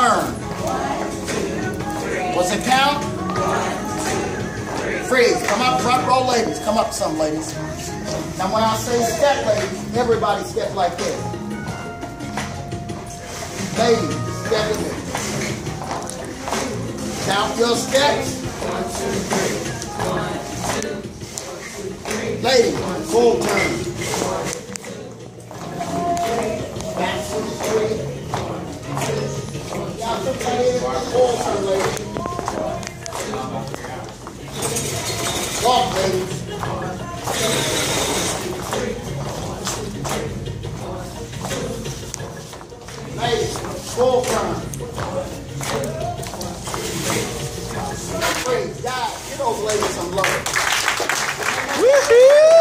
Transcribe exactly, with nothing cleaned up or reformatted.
turn. What's the count? Freeze. Come up, front row ladies. Come up some ladies. Now when I say step ladies, everybody step like this. Ladies, step in there. Count your steps. One, two, three. One, two, three. Ladies, full turn. Back to the street. Y'all took that in. Full turn, ladies. Walk, ladies. Ladies, full turn. Praise God. Get those ladies some love. Woo-hoo!